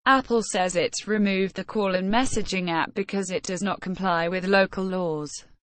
Apple says it's removed the call and messaging app because it does not comply with local laws.